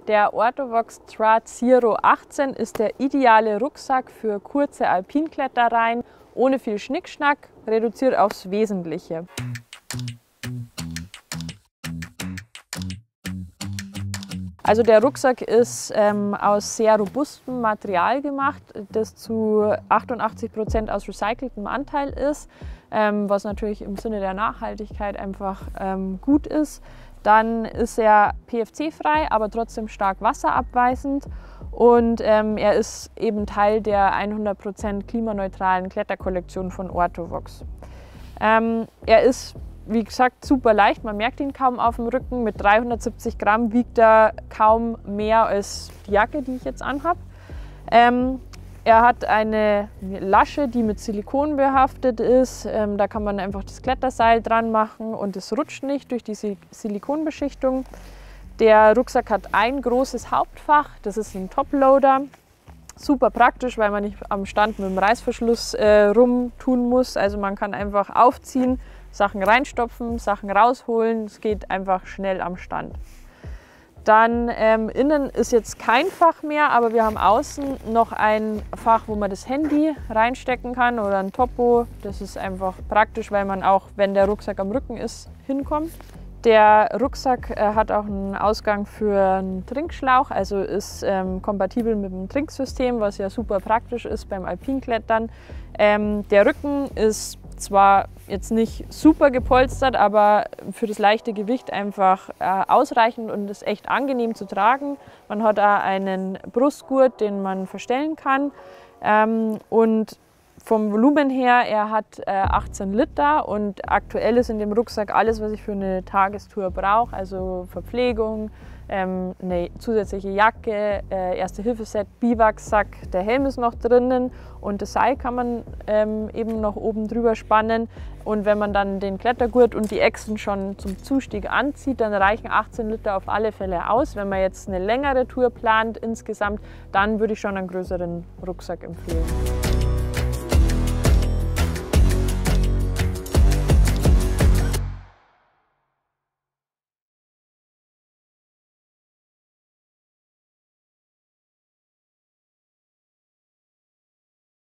Der Orthovox Trad Zero 18 ist der ideale Rucksack für kurze Alpinklettereien, ohne viel Schnickschnack, reduziert aufs Wesentliche. Also der Rucksack ist aus sehr robustem Material gemacht, das zu 88% aus recyceltem Anteil ist, was natürlich im Sinne der Nachhaltigkeit einfach gut ist. Dann ist er PFC-frei, aber trotzdem stark wasserabweisend und er ist eben Teil der 100% klimaneutralen Kletterkollektion von Orthovox. Er ist, wie gesagt, super leicht, man merkt ihn kaum auf dem Rücken. Mit 370 Gramm wiegt er kaum mehr als die Jacke, die ich jetzt anhabe. Er hat eine Lasche, die mit Silikon behaftet ist. Da kann man einfach das Kletterseil dran machen und es rutscht nicht durch die Silikonbeschichtung. Der Rucksack hat ein großes Hauptfach, das ist ein Toploader. Super praktisch, weil man nicht am Stand mit dem Reißverschluss rumtun muss. Also man kann einfach aufziehen, Sachen reinstopfen, Sachen rausholen. Es geht einfach schnell am Stand. Dann innen ist jetzt kein Fach mehr, aber wir haben außen noch ein Fach, wo man das Handy reinstecken kann oder ein Topo. Das ist einfach praktisch, weil man auch, wenn der Rucksack am Rücken ist, hinkommt. Der Rucksack hat auch einen Ausgang für einen Trinkschlauch, also ist kompatibel mit dem Trinksystem, was ja super praktisch ist beim Alpinklettern. Der Rücken ist zwar jetzt nicht super gepolstert, aber für das leichte Gewicht einfach ausreichend und ist echt angenehm zu tragen. Man hat auch einen Brustgurt, den man verstellen kann. Und vom Volumen her, er hat 18 Liter und aktuell ist in dem Rucksack alles, was ich für eine Tagestour brauche, also Verpflegung, eine zusätzliche Jacke, Erste-Hilfe-Set, Biwaksack, der Helm ist noch drinnen und das Seil kann man eben noch oben drüber spannen. Und wenn man dann den Klettergurt und die Äxten schon zum Zustieg anzieht, dann reichen 18 Liter auf alle Fälle aus. Wenn man jetzt eine längere Tour plant insgesamt, dann würde ich schon einen größeren Rucksack empfehlen.